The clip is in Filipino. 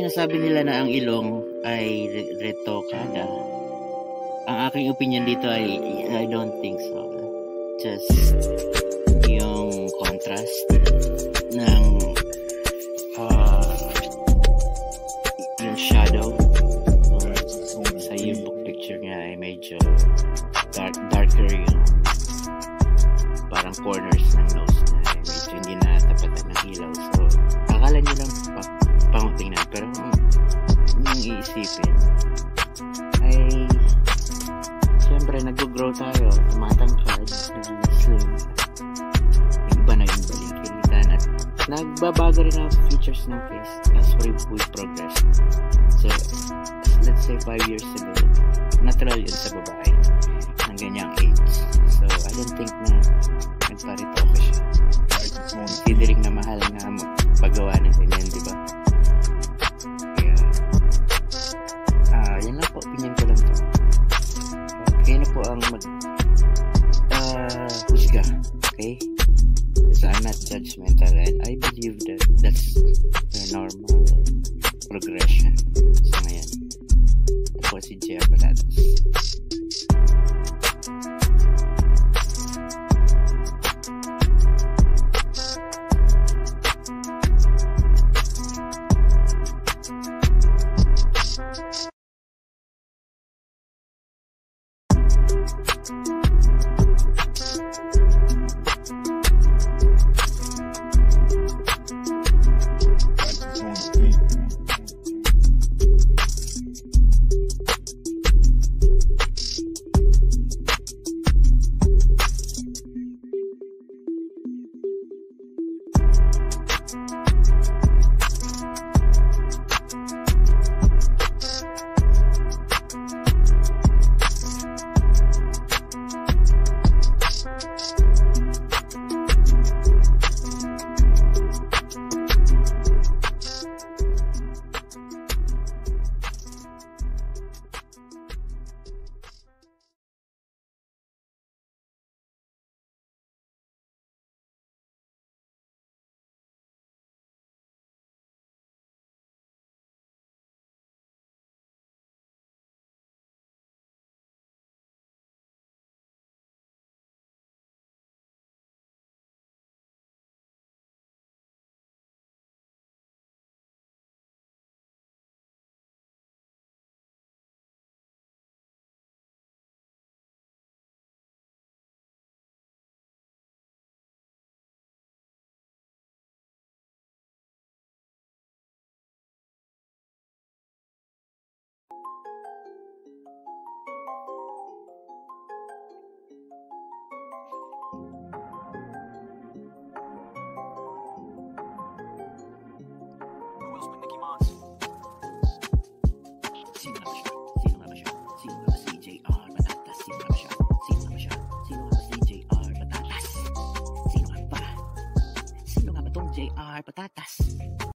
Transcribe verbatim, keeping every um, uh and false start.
sinasabi nila na ang ilong ay re- retokada. Ang aking opinion dito ay I don't think so. Just yung contrast ng uh, yung shadow um, sa yearbook picture niya ay medyo dark, darker yung parang corners ng nose na medyo hindi na tapatan ng ilaw. So, akala nyo lang pa, pangutingnan. Pero kung yung iisipin ay siyempre nag-grow tayo, tumatangkad, nag-slim. Iba na yung balikitan at nagbabago rin ang features ng face as we, we progress. So, let's say five years ago, natural yun sa babae ng ganyang age. So, I don't think na nagparitoke siya. Considering na mahal na paggawa ng ganyan, di ba? Kaya, ah, yan lang po, opinion ko lang to. Kaya na po ang mag uh, husga, okay? So, I'm not judgmental and I believe that that's the normal progression. So, ngayon, ito po si Jay Aparatos.